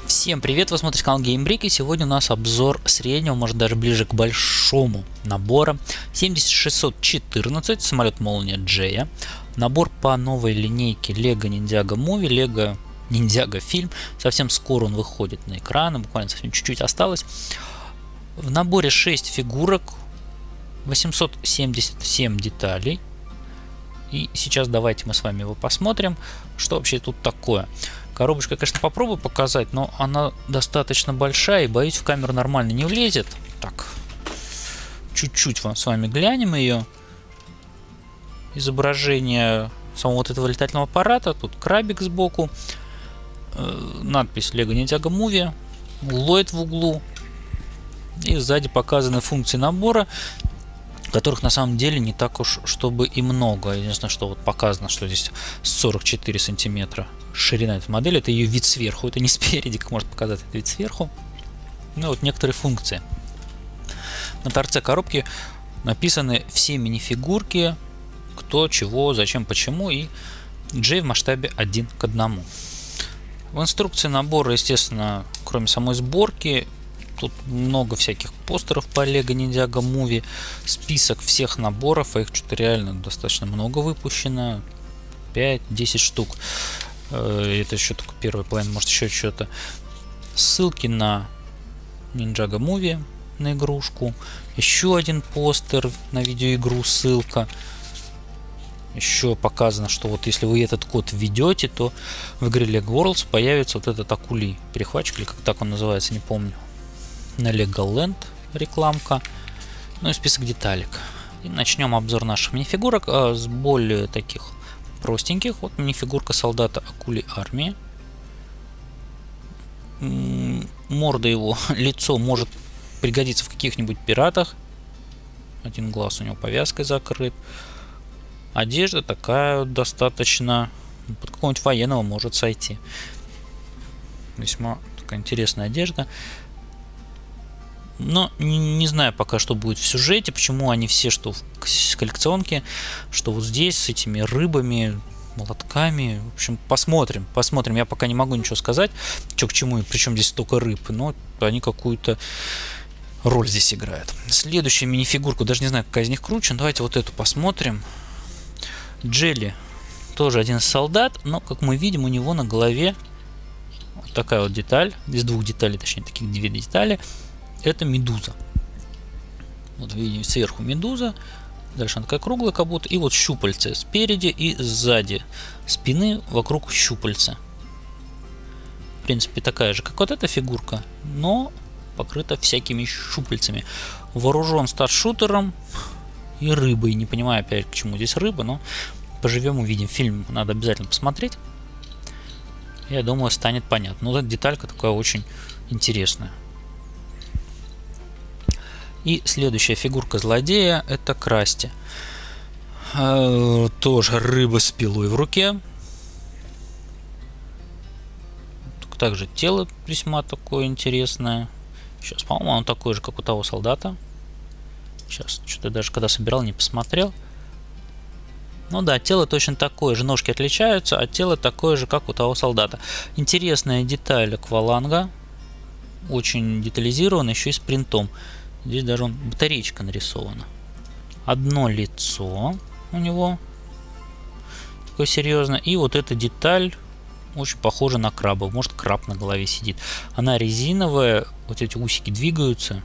Всем привет, вы смотрите канал GameBreak, и сегодня у нас обзор среднего, может даже ближе к большому набора 70614, самолет Молния Джея, набор по новой линейке Lego Ninjago Movie, Lego Ninjago фильм, совсем скоро он выходит на экраны, буквально совсем чуть-чуть осталось. В наборе 6 фигурок, 877 деталей. И сейчас давайте мы с вами его посмотрим, что вообще тут такое. Коробочка, конечно, попробую показать, но она достаточно большая и, боюсь, в камеру нормально не влезет. Так, чуть-чуть вам с вами глянем ее. Изображение самого вот этого летательного аппарата. Тут крабик сбоку. Надпись Lego Ninjago Movie. Ллойд в углу. И сзади показаны функции набора, которых на самом деле не так уж чтобы и много. Единственное, что вот показано, что здесь 44 сантиметра ширина этой модели. Это ее вид сверху, это не спереди, как может показать этот вид сверху. Ну вот некоторые функции. На торце коробки написаны все минифигурки, кто, чего, зачем, почему, и Джей в масштабе 1 к 1. В инструкции набора, естественно, кроме самой сборки, тут много всяких постеров по Lego Ninjago Movie, список всех наборов, а их что-то реально достаточно много выпущено, 5-10 штук. Это еще только первый половина, может еще что-то. Ссылки на Ninjago Movie, на игрушку, еще один постер на видеоигру, ссылка. Еще показано, что вот если вы этот код введете, то в игре Lego Worlds появится вот этот акулий перехватчик, или как так он называется, не помню. На Legoland рекламка, ну и список деталек. И начнем обзор наших минифигурок с более таких простеньких. Вот минифигурка солдата акулий армии. Морда его, лицо может пригодиться в каких-нибудь пиратах. Один глаз у него повязкой закрыт. Одежда такая достаточно под какого-нибудь военного может сойти. Весьма такая интересная одежда. Но не знаю пока, что будет в сюжете, почему они все, что в коллекционке, что вот здесь с этими рыбами, молотками. В общем, посмотрим. Я пока не могу ничего сказать, что к чему, и причем здесь столько рыб, но они какую-то роль здесь играют. Следующая минифигурка, даже не знаю, какая из них круче, давайте вот эту посмотрим. Джелли, тоже один из солдат, но, как мы видим, у него на голове вот такая вот деталь, из двух деталей, точнее, таких две детали. Это медуза. Вот видим сверху медуза. Дальше она такая круглая, как будто. И вот щупальца спереди и сзади спины вокруг щупальца. В принципе, такая же, как вот эта фигурка, но покрыта всякими щупальцами. Вооружен старшутером и рыбой. Не понимаю опять, к чему здесь рыба, но поживем, увидим. Фильм надо обязательно посмотреть. Я думаю, станет понятно. Но вот эта деталька такая очень интересная. И следующая фигурка злодея — это Красти. Тоже рыба с пилой в руке. Также тело весьма такое интересное. Сейчас, по-моему, оно такое же, как у того солдата. Сейчас, что-то даже когда собирал, не посмотрел. Ну да, тело точно такое же. Ножки отличаются, а тело такое же, как у того солдата. Интересная деталь акваланга. Очень детализирована, еще и с принтом. Здесь даже батареечка нарисована. Одно лицо у него такое серьезное. И вот эта деталь очень похожа на краба. Может, краб на голове сидит. Она резиновая. Вот эти усики двигаются.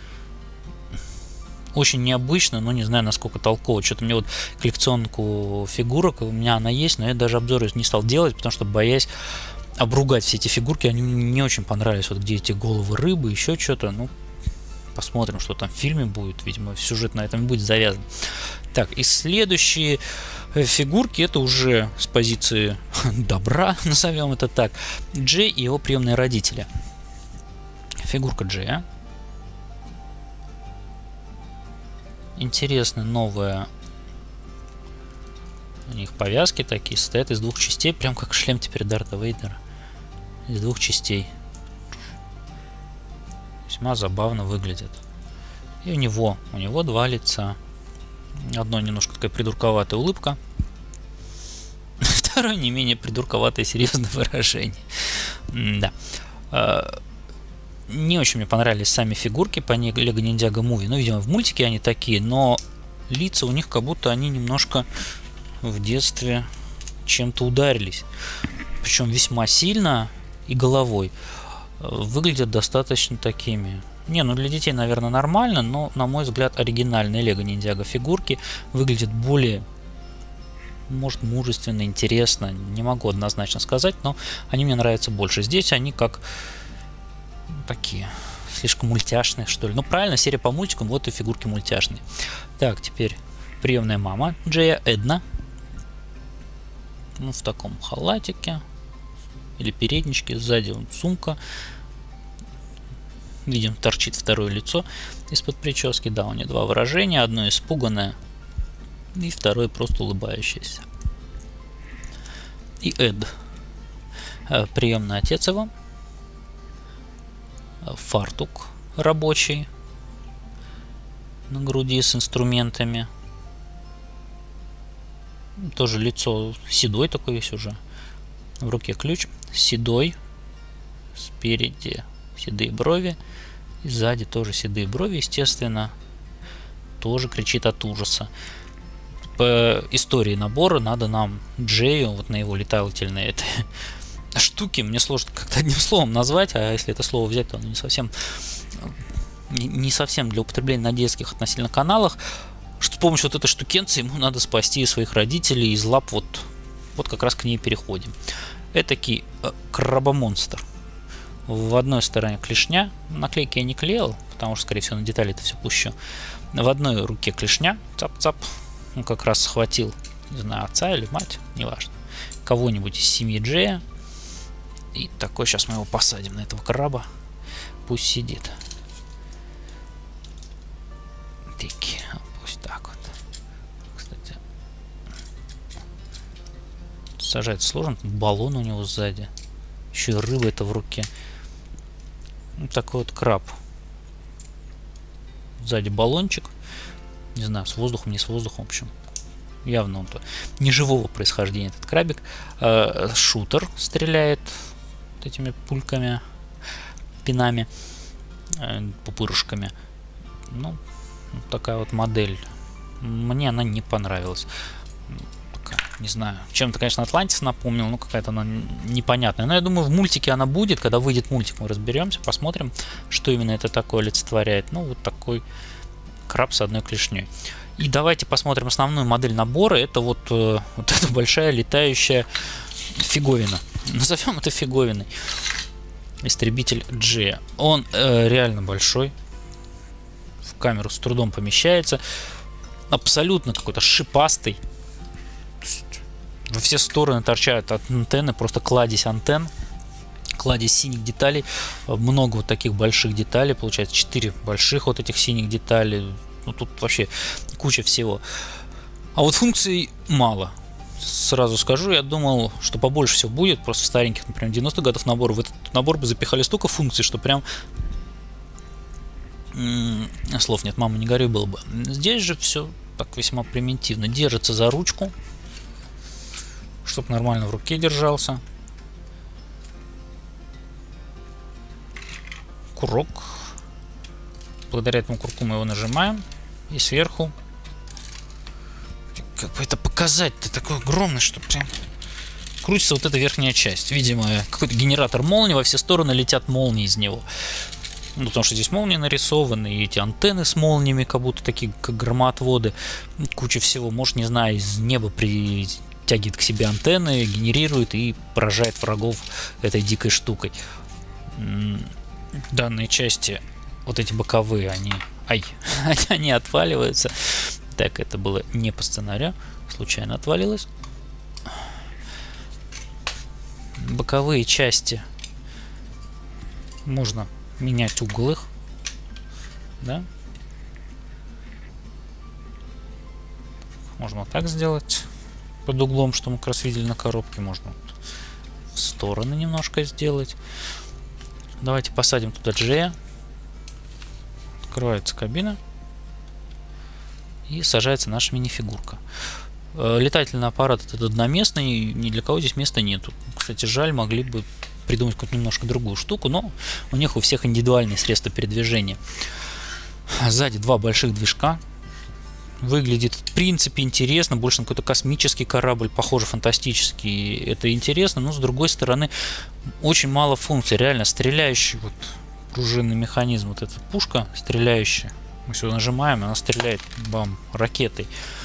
Очень необычно, но не знаю, насколько толково. Что-то мне вот коллекционку фигурок, у меня она есть, но я даже обзор не стал делать, потому что боясь обругать все эти фигурки. Они мне не очень понравились. Вот где эти головы рыбы, еще что-то. Ну, посмотрим, что там в фильме будет. Видимо, сюжет на этом будет завязан. Так, и следующие фигурки, это уже с позиции добра, назовем это так. Джей и его приемные родители. Фигурка Джея. Интересно, новая. У них повязки такие, состоят из двух частей, прям как шлем теперь Дарта Вейдера. Из двух частей. Весьма забавно выглядит. И у него два лица. Одно немножко такая придурковатая улыбка. Второе не менее придурковатое серьезное выражение. Да. Не очень мне понравились сами фигурки по Lego Ninjago Movie. Ну, видимо, в мультике они такие, но лица у них как будто они немножко в детстве чем-то ударились. Причем весьма сильно и головой. Выглядят достаточно такими. Не, ну для детей, наверное, нормально, но, на мой взгляд, оригинальные Lego Ninjago фигурки выглядят более, может, мужественно, интересно. Не могу однозначно сказать, но они мне нравятся больше. Здесь они как такие, слишком мультяшные, что ли. Ну, правильно, серия по мультикам, вот и фигурки мультяшные. Так, теперь приемная мама Джея, Эдна. Ну, в таком халатике. Или передничке. Сзади сумка. Видим, торчит второе лицо из-под прически. Да, у нее два выражения. Одно испуганное. И второе просто улыбающееся. И Эд. Приемный отец его. Фартук рабочий на груди с инструментами. Тоже лицо седой такой весь уже. В руке ключ. Седой. Спереди седые брови. И сзади тоже седые брови, естественно. Тоже кричит от ужаса. По истории набора надо нам Джею, вот на его летательной этой штуки, мне сложно как-то одним словом назвать, а если это слово взять, то оно не совсем для употребления на детских относительно каналах, что с помощью вот этой штукенции ему надо спасти своих родителей из лап, вот как раз к ней переходим. Этакий крабомонстр. В одной стороне клешня, наклейки я не клеил, потому что, скорее всего, на детали это все пущу. В одной руке клешня, цап-цап, он как раз схватил, не знаю, отца или мать, неважно, кого-нибудь из семьи Джея. И такой, сейчас мы его посадим на этого краба. Пусть сидит. Тики. Пусть так вот. Кстати. Сажать сложно. Баллон у него сзади. Еще и рыба это в руке. Вот такой вот краб. Сзади баллончик. Не знаю, с воздухом, не с воздухом, в общем. Явно он-то неживого происхождения, этот крабик. Шутер стреляет этими пульками, пинами, пупырышками. Ну, такая вот модель. Мне она не понравилась. Такая, не знаю, чем-то, конечно, Атлантис напомнил, но какая-то она непонятная. Но я думаю, в мультике она будет. Когда выйдет мультик, мы разберемся, посмотрим, что именно это такое олицетворяет. Ну, вот такой краб с одной клешней. И давайте посмотрим основную модель набора. Это вот эта большая летающая фиговина. Назовем это фиговиной. Истребитель Джея. Он реально большой. В камеру с трудом помещается. Абсолютно какой-то шипастый. Во все стороны торчат от антенны. Просто кладезь антенн. Кладезь синих деталей. Много вот таких больших деталей. Получается 4 больших вот этих синих деталей. Ну тут вообще куча всего. А вот функций мало. Сразу скажу, я думал, что побольше всего будет. Просто в стареньких, например, 90-х годов набор. В этот набор бы запихали столько функций, что прям... слов нет, мама, не горюй, было бы. Здесь же все так весьма примитивно. Держится за ручку, чтобы нормально в руке держался. Курок. Благодаря этому курку мы его нажимаем. И сверху... Как бы это показать-то такой огромный, что прям крутится вот эта верхняя часть. Видимо, какой-то генератор молнии, во все стороны летят молнии из него. Ну, потому что здесь молнии нарисованы, и эти антенны с молниями, как будто такие, как громоотводы. Куча всего. Может, не знаю, из неба притягивает к себе антенны, генерирует и поражает врагов этой дикой штукой. Данные части, вот эти боковые, они отваливаются. Так, это было не по сценарию, случайно отвалилось. Боковые части можно менять угол их, да? Можно вот так сделать под углом, что мы как раз видели на коробке. Можно вот в стороны немножко сделать. Давайте посадим туда Джея. Открывается кабина. И сажается наша мини-фигурка. Летательный аппарат этот одноместный, ни для кого здесь места нету. Кстати, жаль, могли бы придумать какую-то немножко другую штуку, но у них у всех индивидуальные средства передвижения. Сзади два больших движка. Выглядит в принципе интересно, больше на какой-то космический корабль, похоже, фантастический. Это интересно, но с другой стороны очень мало функций. Реально стреляющий вот пружинный механизм, вот эта пушка стреляющая. Мы сюда нажимаем, она стреляет, бам, ракетой.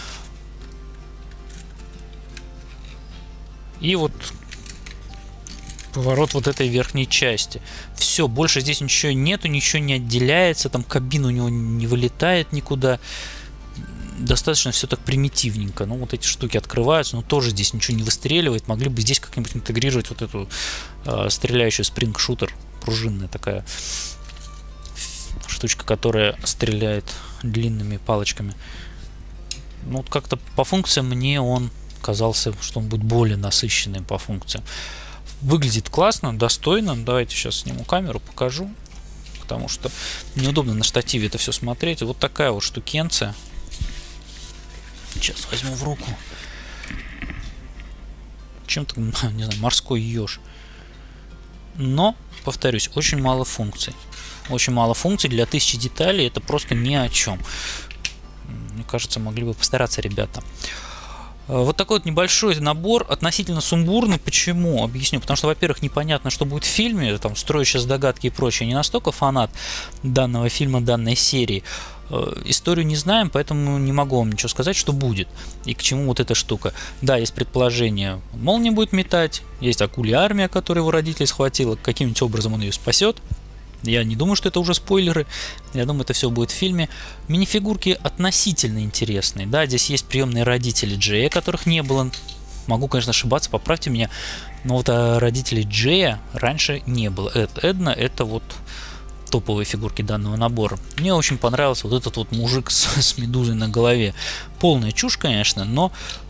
И вот поворот вот этой верхней части. Все, больше здесь ничего нету, ничего не отделяется, там кабина у него не вылетает никуда. Достаточно все так примитивненько. Ну, вот эти штуки открываются, но тоже здесь ничего не выстреливает. Могли бы здесь как-нибудь интегрировать вот эту стреляющую спринг-шутер, пружинная такая штучка, которая стреляет длинными палочками. Ну, вот как-то по функциям мне он казался, что он будет более насыщенным по функциям. Выглядит классно, достойно. Давайте сейчас сниму камеру, покажу. Потому что неудобно на штативе это все смотреть. Вот такая вот штукенция. Сейчас возьму в руку. Чем-то, не знаю, морской еж. Но, повторюсь, очень мало функций. Очень мало функций для 1000 деталей. Это просто ни о чем. Мне кажется, могли бы постараться ребята. Вот такой вот небольшой набор, относительно сумбурный. Почему? Объясню. Потому что, во-первых, непонятно, что будет в фильме. Там строю сейчас догадки и прочее. Не настолько фанат данного фильма, данной серии. Историю не знаем, поэтому не могу вам ничего сказать, что будет и к чему вот эта штука. Да, есть предположение, молния будет метать, есть акулья армия, которая его родителей схватила, каким-нибудь образом он ее спасет. Я не думаю, что это уже спойлеры, я думаю, это все будет в фильме. Минифигурки относительно интересные. Да, здесь есть приемные родители Джея, которых не было. Могу, конечно, ошибаться, поправьте меня, но вот родителей Джея раньше не было. Эдна — это вот топовые фигурки данного набора. Мне очень понравился вот этот вот мужик с медузой на голове. Полная чушь, конечно, но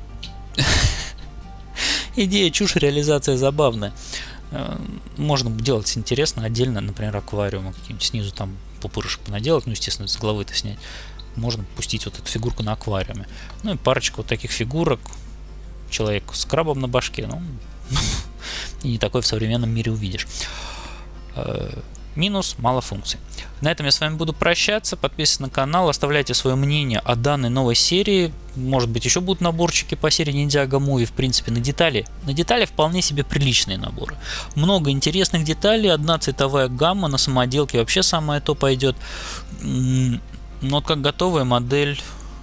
идея чушь, реализация забавная. Можно делать интересно отдельно, например, аквариумы какие-нибудь снизу там пупырышек понаделать, ну, естественно, с головы-то снять. Можно пустить вот эту фигурку на аквариуме. Ну и парочку вот таких фигурок. Человек с крабом на башке, ну, и не такой в современном мире увидишь. Минус — мало функций. На этом я с вами буду прощаться. Подписывайтесь на канал, оставляйте свое мнение о данной новой серии. Может быть, еще будут наборчики по серии Ниндзяго Муви. В принципе, на детали вполне себе приличные наборы. Много интересных деталей, одна цветовая гамма, на самоделке вообще самое то пойдет. Но как готовая модель...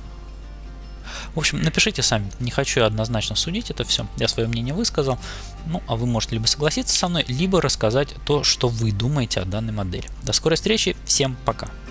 В общем, напишите сами, не хочу я однозначно судить это все, я свое мнение высказал. Ну, а вы можете либо согласиться со мной, либо рассказать то, что вы думаете о данной модели. До скорой встречи, всем пока!